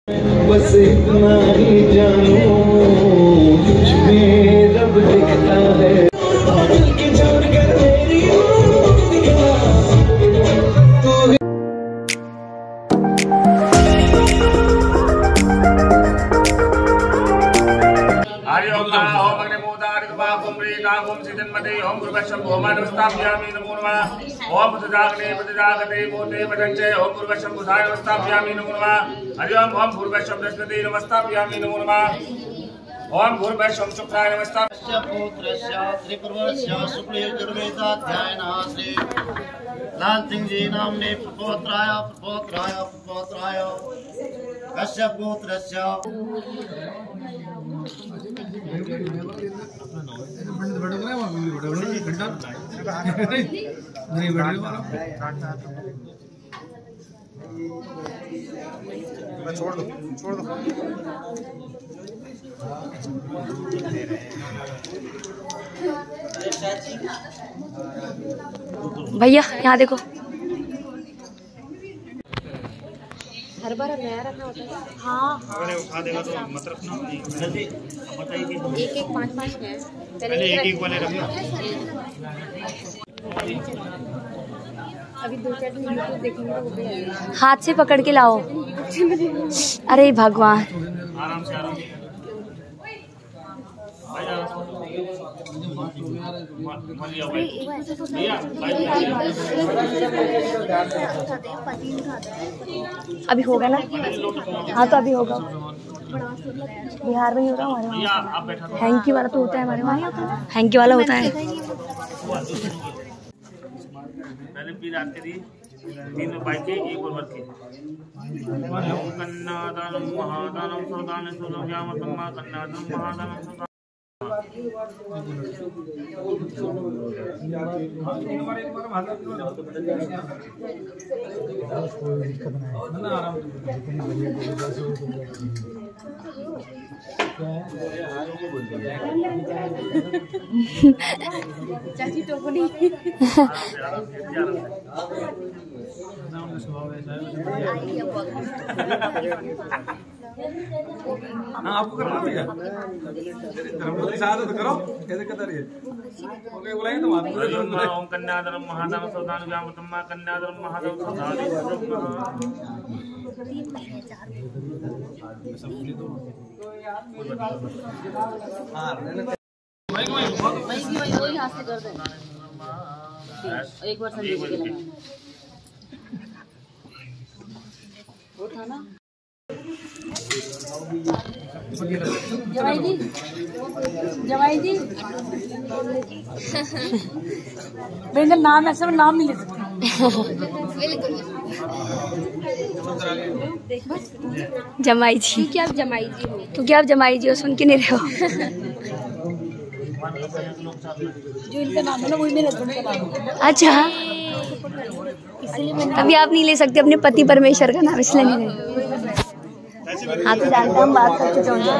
बस इतना ही जानू तुझमें रब दिखता है कि छोड़कर मेरी ओम सिद्धमते ओम गुरुवशम ओमानवस्ताभ्यामि नमो नमः ओम सुजागने प्रजागते मोते पदंचे ओम गुरुवशम बुधाय नमस्ताभ्यामि नमो नमः हरि ओम ओम गुरुवशम बृहस्पति नमस्ताभ्यामि नमो नमः ओम गुरुवशम शुक्राय नमस्ताभ्यामि पुत्रस्य त्रिपुरस्य शुक्लयजुर्वेदाध्यायनः श्री लाल सिंह जी नामने प्रपोत्राय कश्यप गोत्रस्य छोड़ दो भैया यहाँ देखो हर बार नया रखना होता है। हाँ अगर उठा देगा तो मत रखना एक 5-5 है पहले एक वाले रखना। अभी 2-4 दिन यूट्यूब देखेंगे तो हाथ से पकड़ के लाओ। अरे भगवान आराम से अभी होगा ना? हाँ तो अभी होगा। बिहार में ही होगा हमारे वहाँ। हैंकी वाला तो होता है हमारे वहाँ। हैंकी वाला होता है। पहले पी रात के लिए 3 बाइक के एक और वर्क के कन्नादानम महादानम सौदान सुलोग्यामतम कन्नादानम महादानम सौदान चाची टोपनी आपको करना भैया धर्मपति साथ तो करो कैसे कदर है ओके बुलाएं तो ओम कन्याधरम महादानम सौदान व्यामतम कन्याधरम महादानम सौदान एक बार संदेश के लगा वो था ना जवाई जी मेरा नाम ऐसा नाम नहीं ले सकते। जमाई जी क्या आप जमाई जी हो? तो क्या आप जमाई जी हो? सुन के नहीं रहे हो? जो इनका नाम है ना वही मेरे हस्बैंड का नाम है। अच्छा इसलिए मैंने अभी आप नहीं ले सकते अपने पति परमेश्वर का नाम, इसलिए नहीं ले। हाँ तो जानते हम बात कर चुके हैं।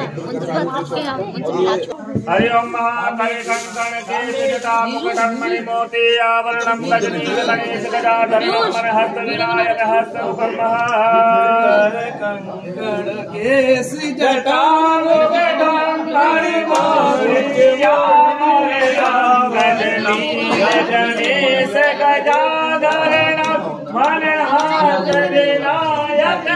हरि ओम महाकाले कंकण केशजटा मुकुटं मणिमोति आवरणं गजनील गणेश गजाधरं मनहस्त विनायक हस्तरूपं कंकण केशजटा मुकुटं मणिमोति आवरणं गणेश गजाधरं मनहस्त विनायक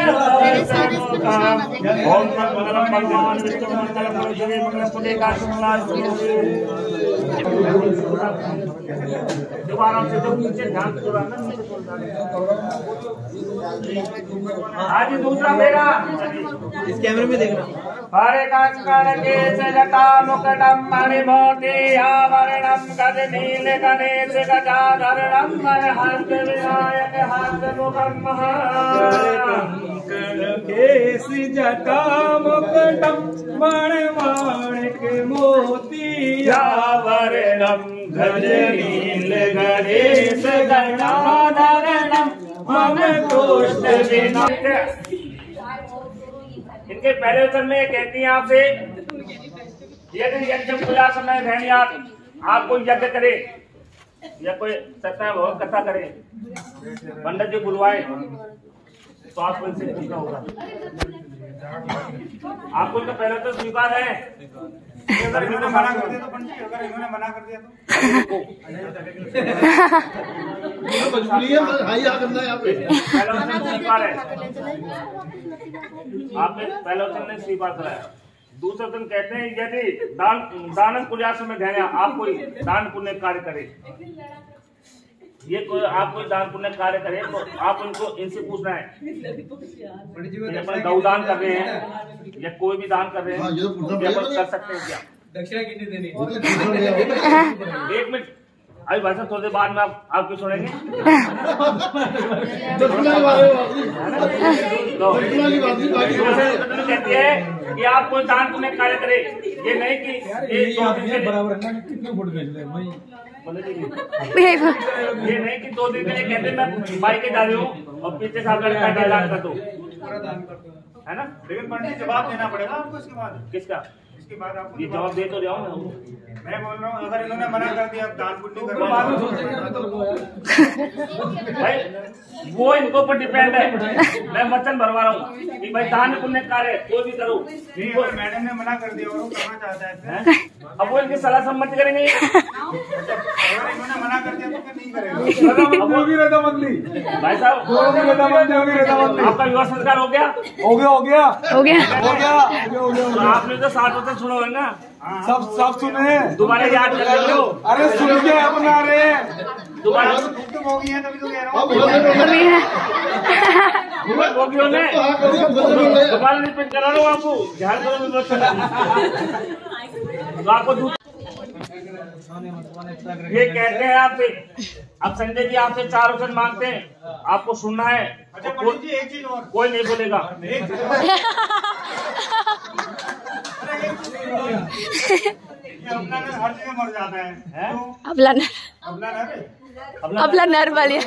ओम मंगलम भगवान विष्णु मंगलम पुरुषे मंगलम पुण्य काशुलाय दोबारा से जब नीचे ध्यान से जोड़ना नीचे आज दूसरा मेरा इस कैमरे में देखना हरे कंकण केशजटा मुकुटं मणिमोति आवरणं गजनील गणेश गजाधरं मनहस्त विनायक हस्तमुखं केशजटा मुकुटं मणिमाणिक मोती आवरणं गजनील गणेश गजाधरं मनकोष्ठ विनायक। इनके पहले उत्तर में कहती हैं आपसे यदि यज्ञ पूजा समय भैनियात आप कोई यज्ञ करे या कोई सत्य भगवत कथा करे, पंडित जी बुलवाए तो आपको इनसे पूछना होगा आपको इनका पहले तो स्वीकार है। अगर इन्होंने मना कर दिया तो पंडित जी, अगर इन्होंने मना कर दिया तो पहला वचन स्वीकार है, आपने पहला वचन नहीं स्वीकार कराया। दूसरा वचन कहते हैं यदि दान पुण्यार्थ में ध्यान आप कोई दान पुण्य कार्य करे, ये कोई आप कोई दान पुण्य कार्य करें तो आप इनसे पूछना है गौदान कर रहे हैं या कोई भी दान कर रहे हैं कर सकते हैं क्या? दक्षिणा कितनी देनी? एक मिनट, अभी भाई साहब थोड़ी देर बाद में आपको सुनेंगे। कहती है कि आप कोई दान पुण्य कार्य करे, ये नहीं कि बराबर है ना, कितने फुट भेज ले भाई, ये नहीं कि 2 दिन के लिए कहते मैं बाइक जा रही हूँ और पीछे साहब लड़का दान कर दो, है ना? लेकिन पंडित जवाब देना पड़ेगा आपको इसके बाद। किसका? इसके बाद आपको ये जवाब दे तो रहा हूँ मैं बोल रहा हूँ, अगर इन्होंने मना कर दिया दान पुण्य कर भाई, वो इनको ऊपर डिपेंड है। मैं वचन भरवा रहा हूँ कि भाई दान पुण्य कार्य कोई भी करो। अगर मैडम ने मना कर दिया और वो करना चाहता है अब वो इनकी सलाह सम्मति करेंगे। अगर इन्होंने मना कर दिया तो फिर नहीं करेगा। भाई साहब आपका विवाह संस्कार हो गया? हो गया हो गया हो गया। तो आपने तो 7 वचन सुना होगा ना, सब सुने, दोबारा याद कर लो। अरे सुन के अपना रहे दोबारा तुम हो गई है तभी तो कह रहा हूँ। दोबारा रिपीट करा लो आपको, ध्यान करो आपको। ये कहते हैं आपसे, अब संजय जी आपसे 4 वचन मांगते हैं, आपको सुनना है। अच्छा पंडित जी एक चीज और, कोई नहीं बोलेगा। अपना नर हर जगह मर जाता है, अपना नर, अपना नर वालिया।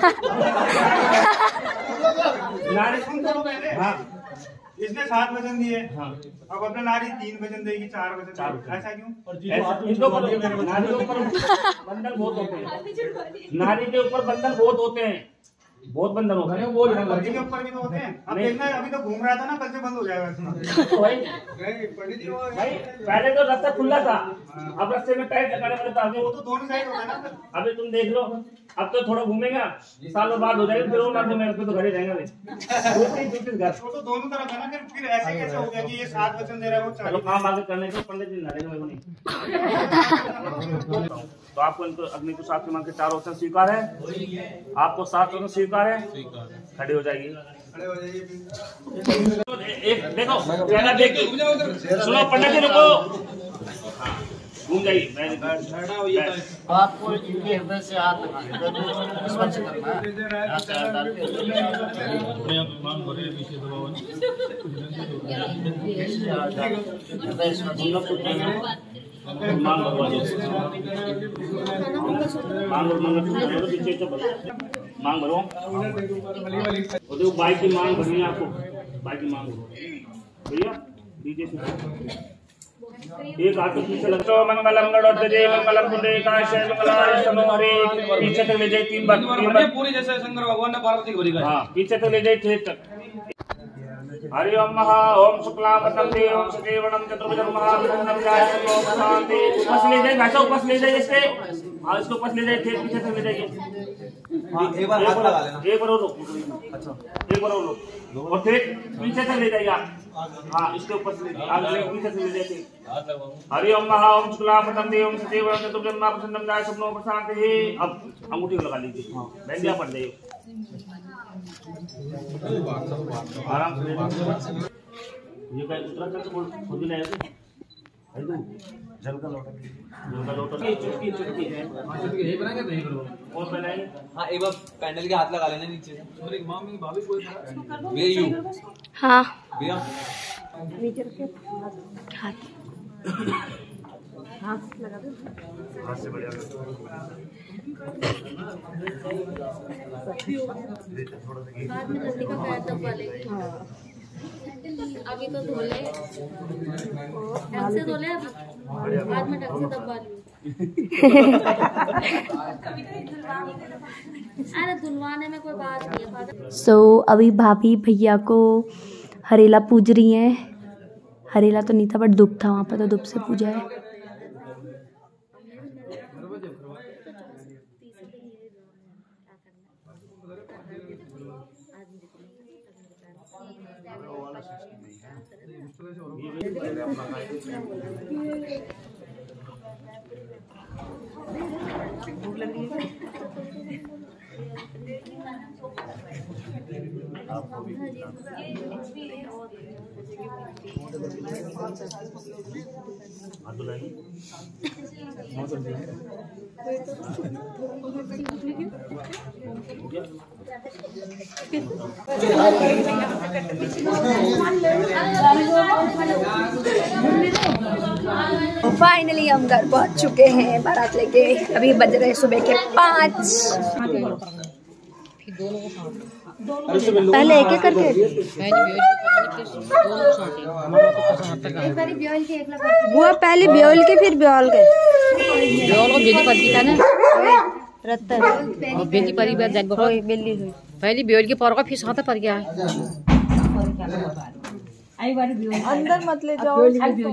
नारी सुन तो पहले। हाँ, इसने 7 वचन दिए, हाँ, अब अपना नारी 3 वचन देगी, 4 वचन, ऐसा क्यों? इनको नारी के ऊपर बंधन बहुत होते हैं, नारी के ऊपर बंधन बहुत होते हैं, बहुत बंधन होते हैं। वो लड़की के ऊपर भी तो होते हैं। अब देखना अभी तो घूम रहा था ना, कल से बंद हो जाएगा। तो भाई पहले तो रास्ता खुला था, अब रास्ते में टाइट लगाने वाले था। वो तो दोनों साइड होता है ना। अभी तुम देख लो, अब तो थोड़ा घूमेगा, सालों बाद हो जाएगा, फिर वो ना घूमेगा, फिर तो घर ही रहेगा। घर वो तो दोनों तरफ है ना, फिर ऐसे कैसे हो गया कि ये 7 वचन दे रहा है वो 4? चलो काम आगे करने को पंडित जी लड़ेगा मेरे को नहीं। तो आपको इनको अग्नि को 7 मांग के 4 वचन स्वीकार है, आपको 7 वचन स्वीकार है। खड़े हो जाइए, एक देखो पहला देखिए, सुनो पंडित जी रुको, घूम जाइए। आपको इनके हृदय से हाथ स्पर्श करना है। हृदय स्पर्श मांग भरवा दो, मांग भरो। और देखो बाइक की मांग भरनी है आपको, बाइक की मांग भैया डीजे से एक हाथ पीछे लगता है। मंगलम गणोत्तरे मंगलम पुंडरीकाक्षाय मंगलाय तनो हरे। पीछे तक ले जाइए 3 बार, पूरी जैसे शंकर भगवान ने पार्वती को भरी। हाँ पीछे तक ले जाइए, ठेठ तक। हरि ओम महा ओम शुक्लांबरधरं देवं शशिवर्णं चतुर्भुजं महामंडलं ध्यायामि ओम शांति। ऊपर ले जाइए, भाषा ऊपर ले जाइए इसके, हाँ इसको ऊपर ले जाइए, ठेठ पीछे तक ले जाइए। एक बार हाथ लगा लेना, एक बार और लो, अच्छा एक बार और लो, और ठेठ पीछे तक ले जाइए आप। हाँ इसके ऊपर से पीछे से ले जाइए। हरि ओम महा ओम शुक्लांबरधरं देवं शशिवर्णं चतुर्भुजं महामंडलं ध्यायामि ओम शांति। अब अंगूठी को लगा लीजिए, बैंडिया पड़ जाइए, आराम से। ये क्या उत्तराखंड से बोल खुद ही लाया थे? जल का लोटा चुटकी चुटकी है, यही बनाएंगे तो यही करो। और बनाएंगे। हाँ एक बार पैंडल के हाथ लगा लेना नीचे से। और एक मामी भाभी कोई भैया यू, हाँ भैया हाथ हाथ से बढ़िया बाद में लड़की का पैर दबा ले। अभी तो धोले, ढंग से धोले, अभी बाद में ढंग से दबा ली। अरे धुलवाने में कोई बात नहीं है। सो अभी भाभी भैया को हरेला पूज रही हैं। हरेला तो नहीं था बट दुब था वहाँ पर, तो दुब से पूजा है। फाइनली हम घर पहुंच चुके हैं बारात लेके। अभी बज रहे सुबह के 5। पहले एक एक करके वो पहले ब्योल के फिर ब्योल के ब्योल को बेली पत्ती था ना रत्ता बेली परी बार जाग होई बेली हुई पहले ब्योल के पर का फिर साथ पर गया आई बार ब्योल अंदर मत ले जाओ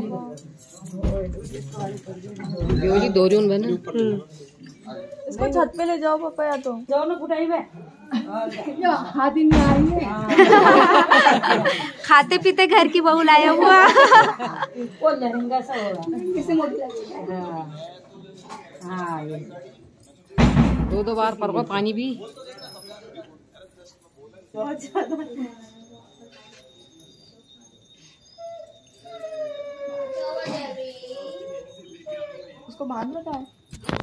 ब्योली दोरियों बना इसको छत पे ले जाओ पापा या तो जाओ ना फुटाई में हाथ ही नहीं आ रही है खाते पीते घर की बहू लाया हुआ वो लहंगा सा हो रहा किसी मोटी लगेगा। हाँ दो बार पर को पानी भी बहुत ज्यादा उसको बांध रखा है।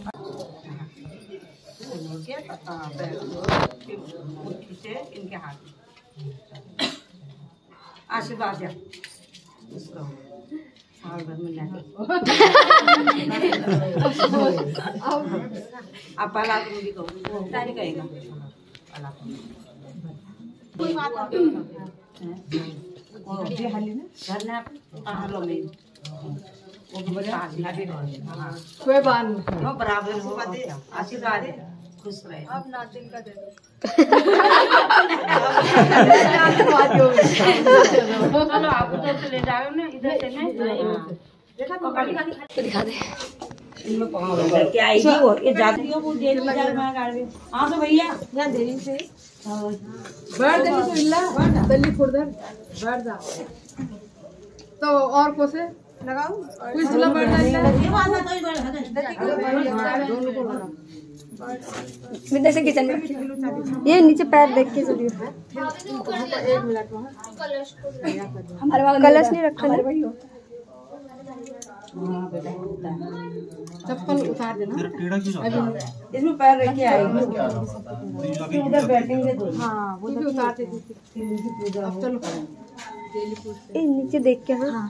इनके हाथ आशीर्वाद साल भर में आप पहला कहेगा कोई बराबर हो आशीर्वाद है खुश रहे। अब नातिन का दे दो चलो आप उधर से ले जाओ ना इधर से नहीं दिखा दे इनमें पकड़ क्या आएगी और ये जाती है वो दे दी जा मैं गाड़ी हां तो भैया यहां देरी से बैठ दे तो इल्ला दल्ली फुर्दर बैठ जा तो और कोसे लगाओ कुछ झूला बैठ जा ये बात ना कोई बैठ दोनों को लगा विद्या से किचन में ये नीचे पैर देख के चलिए। 1 मिनट हमारे वहाँ कलश नहीं रखा हमारे भाई चप्पल उतार देना इसमें पैर रख के आएगी उधर बैठेंगे तो हाँ वो भी उतारते चलो नीचे देख के हाँ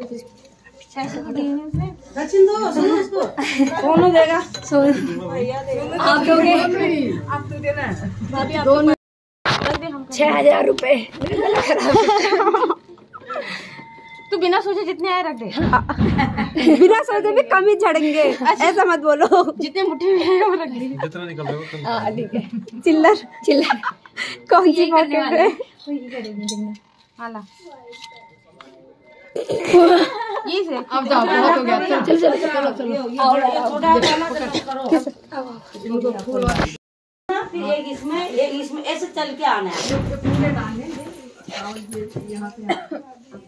कौन देगा आप दोगे आप तो देना 6000 रुपए तू बिना सोचे जितने आए रख दे बिना सोचे भी कम ही झड़ेंगे ऐसा मत बोलो जितने मुट्ठी में है वो रख दे जितना निकल रहा है ठीक है चिल्लर कौन सी पॉकेट है हाला ये से अब जाओ बहुत हो गया चलो फिर एक इसमें ऐसे चल के आना है यहाँ पे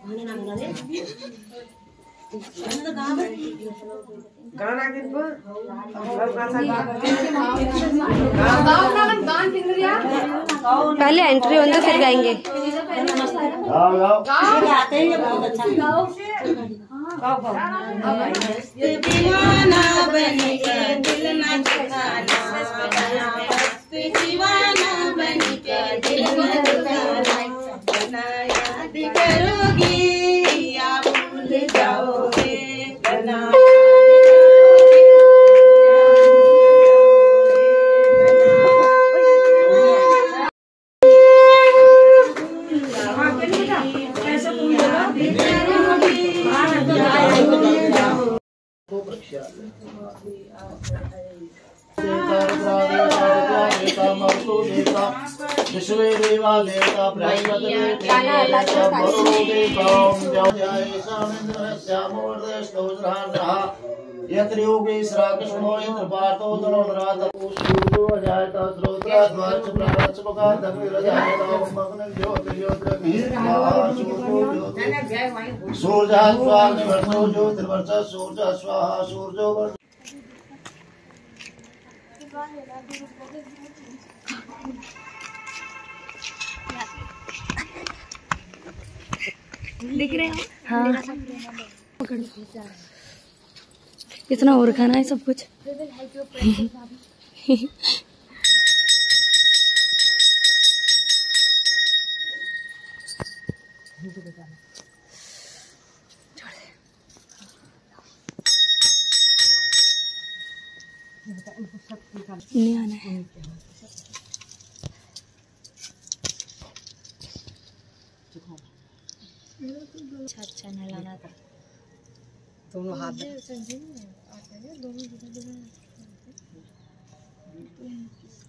पहले एंट्री होने फिर गाएंगे दीवाना बन के दिल न दीवाना बन के दिल न याद करोगी या भूल जाओगे Neeta विश्वे देवा देवता बृहस्पति यत्र योगेश्वर कृष्णो यत्र पार्थो धनुर्धरात् सूर्यो जायते स्रोत्राद्वाच प्राचमकात् दग्निरजायते मग्नं ज्योतिर्ज्योतिरग्निः सूर्यात् स्वाग्निवर्षो ज्योतिर्वर्षः सूर्यः स्वाहा सूर्यो दिख रहे हैं। हाँ इतना और खाना है सब कुछ। नहीं आना है। अच्छा नहलाना था दोनों हाथ में।